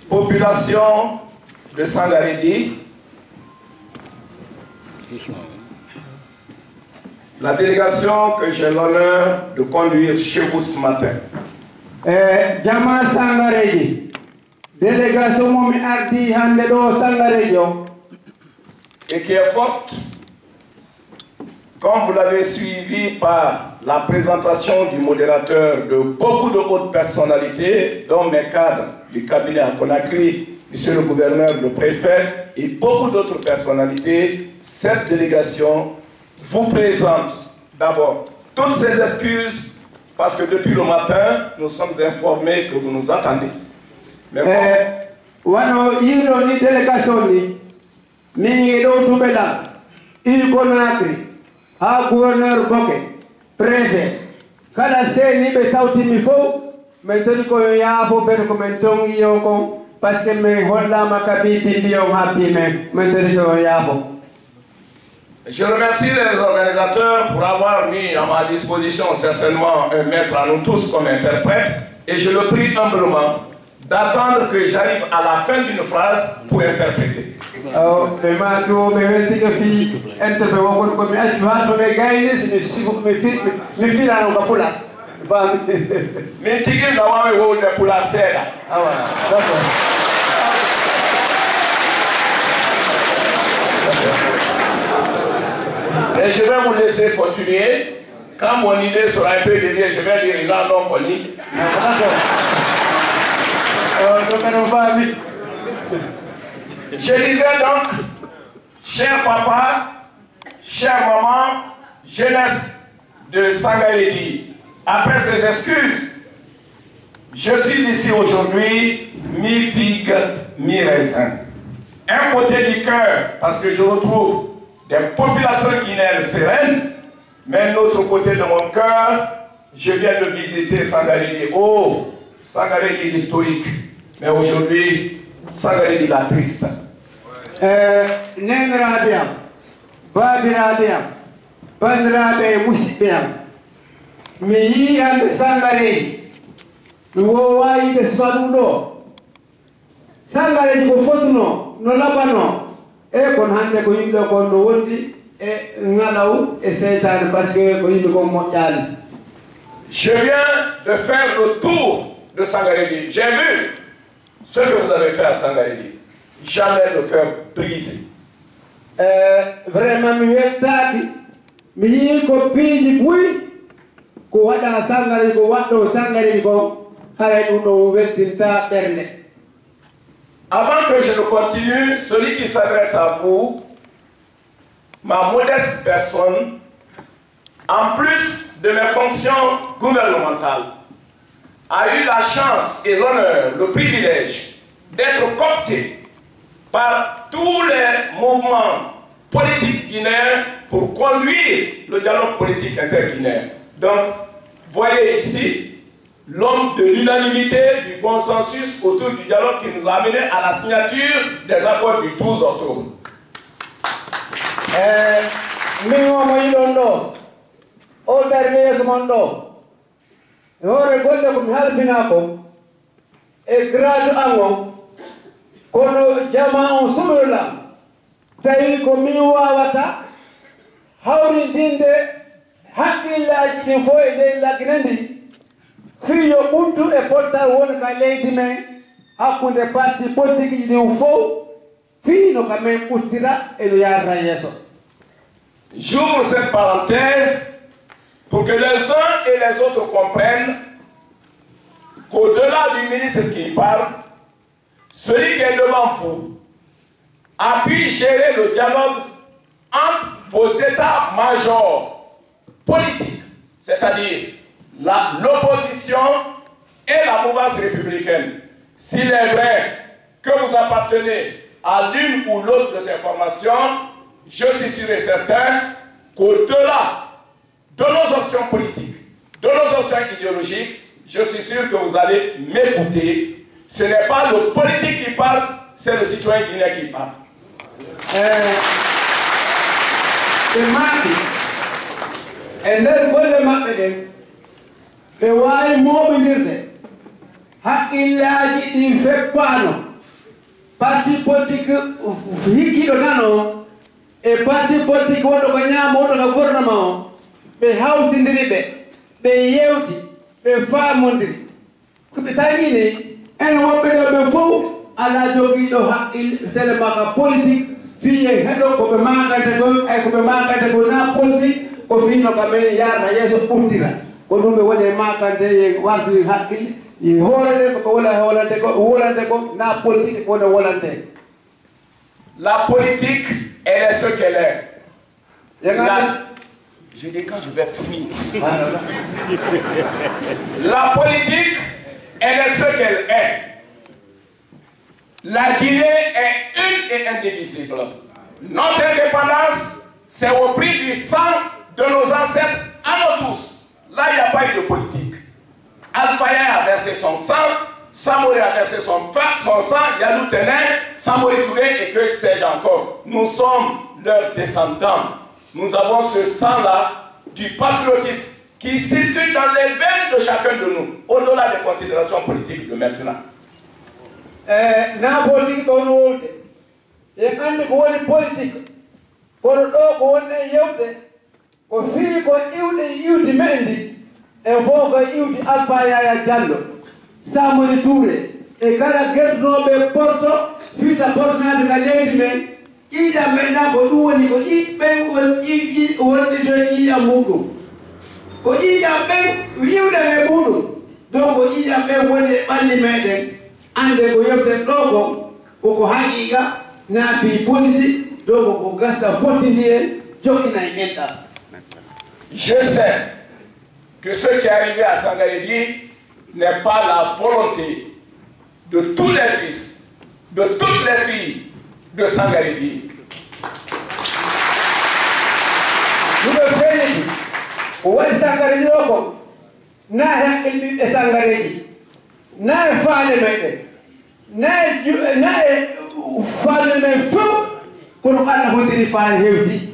population de Sangaredi, la délégation que j'ai l'honneur de conduire chez vous ce matin. Jama Sangaredi, délégation Momi Ardi Handedo Sangaredi, et qui est forte, comme vous l'avez suivi par la présentation du modérateur de beaucoup de hautes personnalités, dont mes cadres du cabinet à Conakry, monsieur le gouverneur, le préfet et beaucoup d'autres personnalités, cette délégation vous présente d'abord toutes ces excuses parce que depuis le matin, nous sommes informés que vous nous attendez. Mais wano yiro ni délégation ni ni do tubela il Conakry ha gouverneur Boké préfet kala seni be tawti mi fo men toni ko yaafo ben ko men tongi yo ko parce que men hollama kabiti biyo happy men toni ko yaafo. Je remercie les organisateurs pour avoir mis à ma disposition certainement un maître à nous tous comme interprète et je le prie humblement d'attendre que j'arrive à la fin d'une phrase pour interpréter. Et je vais vous laisser continuer. Quand mon idée sera un peu déviée, je vais dire là, non, Poli. Je disais donc, cher papa, chère maman, jeunesse de Sangaredi, après ces excuses, je suis ici aujourd'hui, mi-figue, mi-raisin. Un côté du cœur, parce que je retrouve des populations guinéennes sereines, mais l'autre côté de mon cœur, je viens de visiter Sangaredi. Oh, Sangaredi historique, mais aujourd'hui, Sangaredi la triste. Nen Rabiam, Babi Rabiam, Ban Rabe Musibiam, Mi and Sangaredi, Luai de Swaludo, Sangaredi Bofotuno, no Labano. E kon hande ko yimɓe kon no wondi e ngalaw e seytane parce que ko yimɓe kon moƴƴani. Je viens de faire le tour de Sangaredi. J'ai vu ce que vous avez fait à Sangaredi. Jamais le cœur brisé. Vraiment mi wettaki mi yii ko piiji ɓuuri ko waɗa Sangaredi ko waɗɗo Sangaredi ko haray ɗum ɗo weltinta ɓernde. Avant que je ne continue, celui qui s'adresse à vous, ma modeste personne, en plus de mes fonctions gouvernementales, a eu la chance et l'honneur, le privilège d'être coopté par tous les mouvements politiques guinéens pour conduire le dialogue politique interguinéen. Donc, voyez ici l'homme de l'unanimité, du consensus autour du dialogue qui nous a amené à la signature des accords du 12 octobre. Fiyo buntu e portal won ka leydi men hakkunde parti politique yi fo fino ka men ustira e no yarra yeso. J'ouvre cette parenthèse pour que les uns et les autres comprennent qu'au-delà du ministre qui parle, celui qui est devant vous a pu gérer le dialogue entre vos états-majors politiques, c'est-à-dire l'opposition et la mouvance républicaine. S'il est vrai que vous appartenez à l'une ou l'autre de ces formations, je suis sûr et certain qu'au-delà de nos options politiques, de nos options idéologiques, je suis sûr que vous allez m'écouter. Ce n'est pas le politique qui parle, c'est le citoyen guinéen qui parle. ɓe wawi moɓodirde haqqillaji ɗi feppano parti politique hikkiɗo nano e parti politique wonɗo ko ñaama wonɗo ko gouvernement o ɓe hawtidiri ɓe yewti ɓe faamodiri koɓe tawini ene woɓɓe ɗo ɓe fof ala jogiiɗo haqqille tele maka politique fiye heɗo koɓe magante ɗon ay koɓe magante ko na politique ko fino kamen yarna yeeso ɓurtira ko ɗum ɓe woni e magante ye wartiri haqqille yi hoolande ko wolante ko na politique ko woni wolante. La politique, elle est ce qu'elle est. Je dis quand je vais finir. La politique, elle est ce qu'elle est. La Guinée est une et indivisible. Notre indépendance, c'est au prix du sang de nos ancêtres à nous tous. Là, il n'y a pas eu de politique. Alpha Yaya a versé son sang, Samori a versé son sang, Yalou Tenin, Samori Touré et que sais-je encore. Nous sommes leurs descendants. Nous avons ce sang-là du patriotisme qui circule dans les veines de chacun de nous, au-delà des considérations politiques de maintenant. Na politique ɗon wowde en anndi ko woni politique kono ɗo ko wonɗe yewde ko fii ko iwdi men ndi e fof ko iwdi Alpha Yaya Diallo Samori Touré e kala gertonoɓe porto fiita portonade nga leydi men ƴiiƴam men ɗa ko ɗum woni ko ɓen wonɗi to ƴiiƴam muɗum ko ƴiiƴam ɓen yiwde e muɗum donc ko ƴiiƴam ɓen woni e ɓalli meɗen ande ko yebten ɗo koko haqiqa naafi politique donc ko gasta fottindi en jokkina e enɗam. Je sais que ce qui est arrivé à Sangaredi n'est pas la volonté de tous les fils, de toutes les filles de Sangaredi. Nous le faisons. Où est Sangaredi ɗo na haqqil ɓiɓɓe Sangaredi na e faale meɗen na e faale men fof kono Allah hoddiri faale hewdi.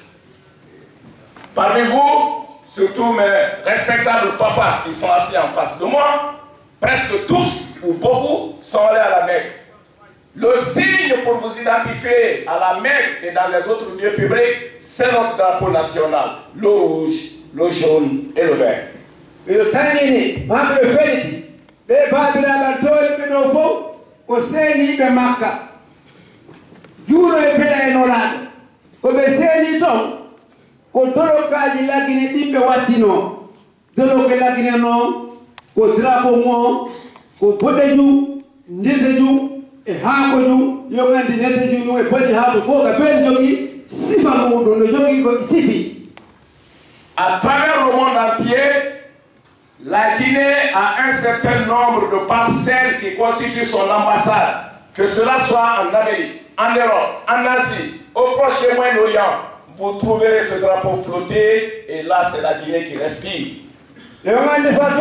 Parmi vous, surtout mes respectables papas qui sont assis en face de moi, presque tous ou beaucoup sont allés à la Mecque. Le signe pour vous identifier à la Mecque et dans les autres lieux publics, c'est notre drapeau national, le rouge, le jaune et le vert. Le tangini, mambe feliti, be babiraɓe dole ɓe ɗo fof ko seeniɓe Makka juuɗo e bela e nolaɗo koɓe seeni toon ko dolokaji lagine ɗimɓe wattino doloke lagine noon ko drapeau mo ko boɗeju ndedeju e haakoju yo gandi ndedeju ɗum e boɗi haako fof ka ɓen jogui sifa muɗum no jogui ko sifi. À travers le monde entier, la Guinée a un certain nombre de parcelles qui constituent son ambassade, que cela soit en Amérique, en Europe, en Asie, au Proche et Moyen-Orient. Vous trouverez ce drapeau flotter et là c'est la Guinée qui respire. Le moment de façon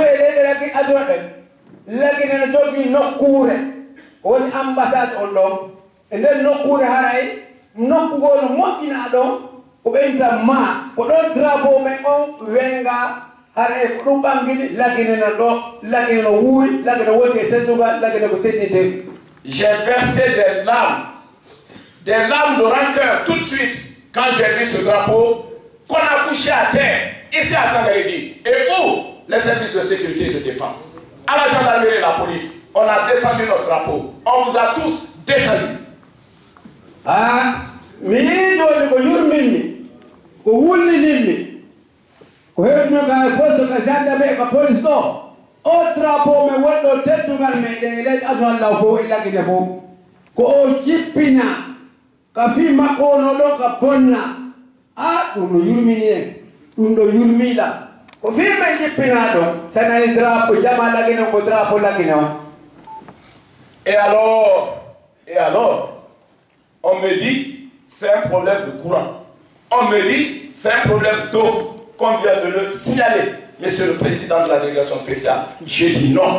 la Guinée ne jogi nokkure on ambassade on ɗon e nder nokkure haray nokkugo no moƴƴina ɗon ko ɓeyta ma ko ɗon drapeau men on wenga haray ko ɗum ɓangini lagine no ɗo lagine no wuuri lagine woni e teddugal lagine ko teddinte. J'ai versé des larmes de rancœur tout de suite quand j'ai vu ce drapeau qu'on a couché à terre ici à Sangaredi. Et où les services de sécurité et de défense, à la gendarmerie et la police, on a descendu notre drapeau. On vous a tous descendu. Ah, mi joni ko yurminmi ko wullininmi ko heɓno ga poste ka gendarme ka police ɗo o drapeau men wonɗo teddugal meɗen e leydi aduna law fof e lagine fof ko o jippina ka fi makko no ɗon ka bonna a ɗum no yurmini en ɗum ɗo yurmiɗa ko fi men jippina ɗon sanani drapeau jama lagine ko drapeau lagine on. Et alors, on me dit, c'est un problème de courant. On me dit, c'est un problème d'eau, qu'on vient de le signaler, monsieur le président de la délégation spéciale. J'ai dit non.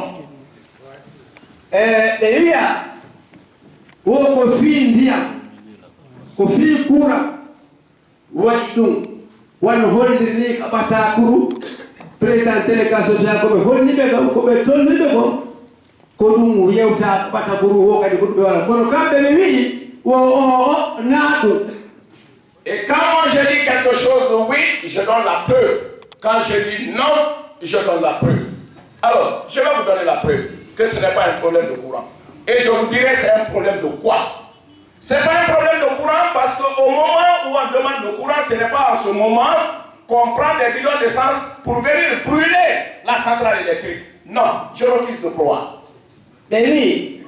Et oui, ko fi ndiyam ko fi courant waɗi ɗum wonno hollidiri ni ka ɓatta kuru président délégation social koɓe holliɓe kam koɓe tolniɓe ko ko ɗum yewta ɓata guru wo kadi ko ɗum wala kono kamɓe ɓe wi o naɗum. Et quand moi je dis quelque chose, oui, je donne la preuve. Quand je dis non, je donne la preuve. Alors, je vais vous donner la preuve que ce n'est pas un problème de courant. Et je vous dirai c'est un problème de quoi? Ce n'est pas un problème de courant parce qu'au moment où on demande le courant, ce n'est pas en ce moment qu'on prend des bidons d'essence pour venir brûler la centrale électrique. Non, je refuse de croire. Mais oui,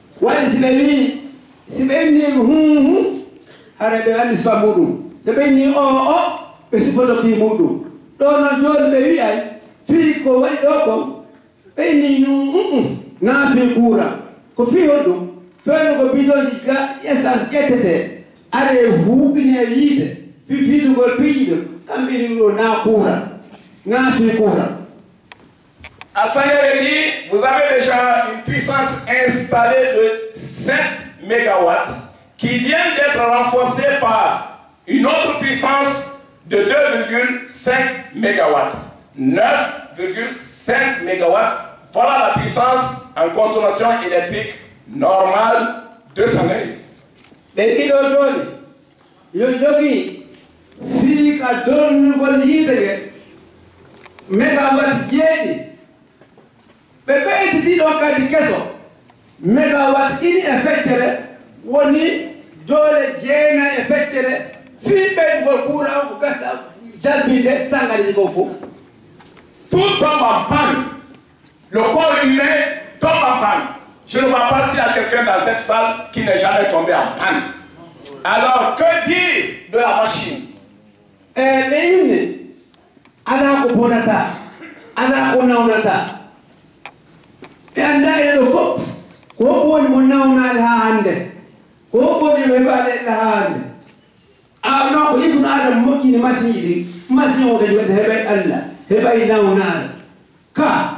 si haraɓe andi sifa muɗum so ɓenni ɓe sifoto fi muɗum ɗo no joni ɓe wiyay fii ko waɗi ɗo ko ɓenni na fi courant ko fi hoɗum fewno ko bidoji essence ƴettete are huɓine yiide fi fiidugol piiji ɗum kamɓini ɗo na courant na fi courant. À Sangaré, vous avez déjà une puissance installée de 7 mégawatts qui vient d'être renforcée par une autre puissance de 2,5 mégawatts. 9,5 mégawatts, voilà la puissance en consommation électrique normale de Sangaré. Mais il y fii ka donnugol yiite mégawatt jeeɗi ɓe ɓeytiti ɗo kadi keso mégawatt ɗiɗi e feccere woni doole jeenayi e feccere fii ɓeydugol courant ko gasa jalbinde Sangaré ko fof. Tout tombe en panne. Le corps humain tombe en panne. Je ne vois pas s'il y a quelqu'un dans cette salle qui n'est jamais tombé en panne. Alors, que dire de la machine? ɓe yimɓe ala ko bonata ala ko nawnata ɓe annda eɗo fof ko woni mo nawnade ha hannde ko woni mo heɓade ɗe ha hannde non ko ibnu adama moƴƴini machine ji ɗi machine o kadi waɗi heɓay Allah heɓay nawnade ka